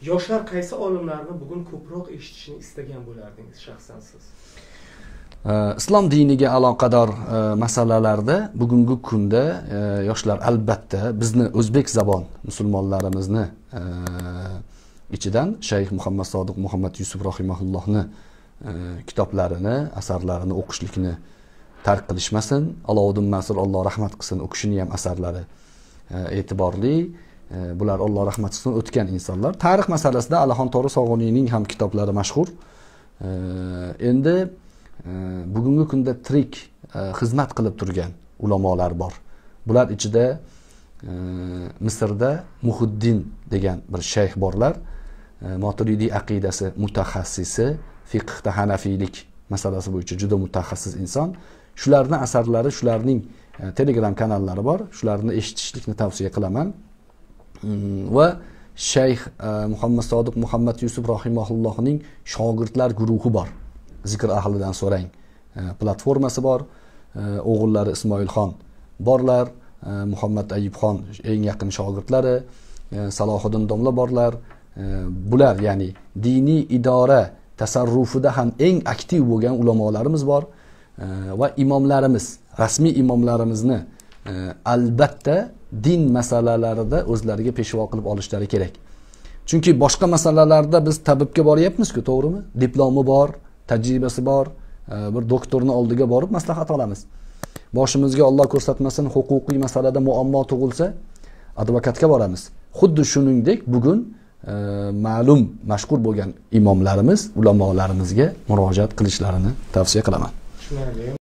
Yoshlar qaysi olimlarni bugun ko'proq eshitishni istagan bo'lardingiz shaxsan siz? Islom diniga aloqador masalalarda bugungi kunda yoshlar albatta bizni o'zbek zabon musulmonlarimizni ichidan Shayx Muhammad Sodiq Muhammad Yusuf rahimahullohni kitoblarini, asarlarini o'qishlikni tark qilishmasin. Alovuddin Mas'ur Alloh rahmat qilsin, o'qishini ham asarlari e'tiborli. Bular Alloh rahmat qilsin o'tgan insonlar. Tarix masalasida Alixon To'g'ri Sog'uniyning ham kitoblari mashhur. Endi bugungi kunda tirik xizmat qilib turgan ulamolar bor. Bular ichida Misrda Muhiddin degan bir shayx borlar. Maturidiy aqidasi mutaxassisi, fiqhda hanafiylik masalasi bo'yicha juda mutaxassis inson. Shularning asarlari, shularning Telegram kanallari bor. Shularni eshitishlikni tavsiya qilaman. Va Shayx Muhammad Sodiq Muhammad Yusuf rahimahullohning shogirdlar guruhi bor. Zikr ahlidan so'rang platformasi bor. O'g'illari Ismoilxon borlar, Muhammad Ayyubxon eng yaqin shogirdlari, Salohiddin domla borlar. Bular ya'ni diniy idora tasarrufida ham eng aktiv bo'lgan ulamolarimiz bor va imomlarimiz, rasmiy imomlarimizni albatta din masalalarida o'zlariga peshvo qilib olishlari kerak. Chunki boshqa masalalarda biz tabibga boryapmiz-ku, to'g'rimi? Diplomi bor, tajribasi bor, bir doktorning oldiga borib maslahat olamiz. Boshimizga Alloh ko'rsatmasin huquqiy masalada muammo tug'ilsa, advokatga boramiz. Xuddi shuningdek bugun ma'lum mashhur bo'lgan imomlarimiz, ulamolarimizga murojaat qilishlarini tavsiya qilaman.